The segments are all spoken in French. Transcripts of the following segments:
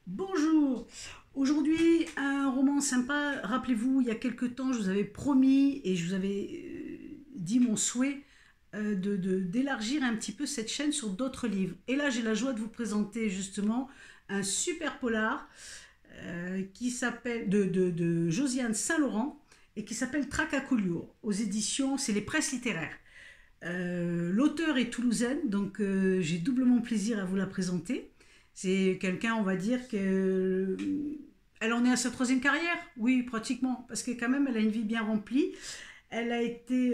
Bonjour, aujourd'hui un roman sympa. Rappelez-vous, il y a quelque temps, je vous avais promis et je vous avais dit mon souhait d'élargir un petit peu cette chaîne sur d'autres livres. Et là, j'ai la joie de vous présenter justement un super polar qui s'appelle de Josiane Saint-Laurent et qui s'appelle Traque à Collioure aux éditions, c'est les presses littéraires. L'auteur est toulousaine, donc j'ai doublement plaisir à vous la présenter. C'est quelqu'un, on va dire, que elle en est à sa troisième carrière, oui, pratiquement, parce que quand même, elle a une vie bien remplie. Elle a été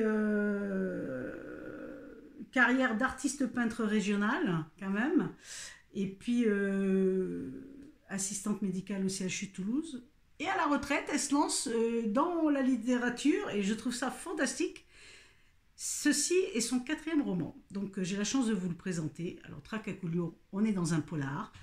carrière d'artiste peintre régional, quand même, et puis assistante médicale au CHU de Toulouse. Et à la retraite, elle se lance dans la littérature, et je trouve ça fantastique. Ceci est son quatrième roman, donc j'ai la chance de vous le présenter. Alors, Traque à Collioure, on est dans un polar.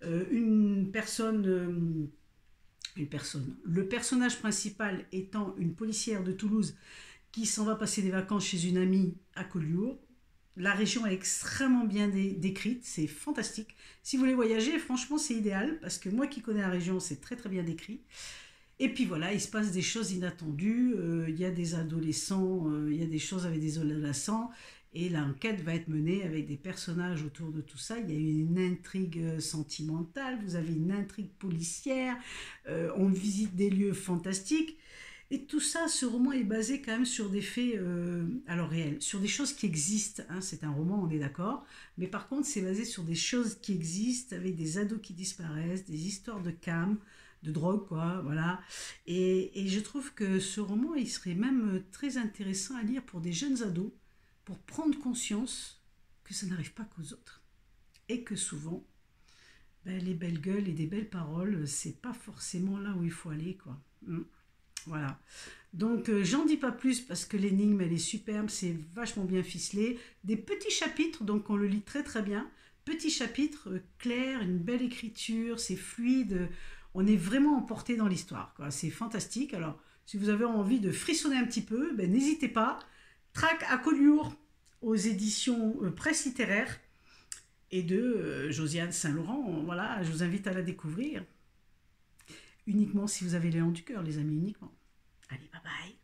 Une personne. Le personnage principal étant une policière de Toulouse qui s'en va passer des vacances chez une amie à Collioure. La région est extrêmement bien décrite, c'est fantastique. Si vous voulez voyager, franchement, c'est idéal parce que moi qui connais la région, c'est très très bien décrit. Et puis voilà, il se passe des choses inattendues. Il y a des adolescents, il y a des choses avec des adolescents. Et l'enquête va être menée avec des personnages autour de tout ça. Il y a une intrigue sentimentale, vous avez une intrigue policière, on visite des lieux fantastiques. Et tout ça, ce roman est basé quand même sur des faits alors réels, sur des choses qui existent, hein. C'est un roman, on est d'accord. Mais par contre, c'est basé sur des choses qui existent, avec des ados qui disparaissent, des histoires de cam, de drogue, quoi, voilà. Et je trouve que ce roman, il serait même très intéressant à lire pour des jeunes ados, pour prendre conscience que ça n'arrive pas qu'aux autres. Et que souvent, ben, les belles gueules et des belles paroles, c'est pas forcément là où il faut aller, quoi. Voilà. Donc, j'en dis pas plus parce que l'énigme, elle est superbe, c'est vachement bien ficelé. Des petits chapitres, donc on le lit très très bien. Petits chapitres clairs, une belle écriture, c'est fluide. On est vraiment emporté dans l'histoire, quoi. C'est fantastique. Alors, si vous avez envie de frissonner un petit peu, ben, n'hésitez pas. Traque à Collioure aux éditions Presse littéraire et de Josiane Saint-Laurent. Voilà, je vous invite à la découvrir. Uniquement si vous avez l'élan du cœur, les amis, uniquement. Allez, bye bye.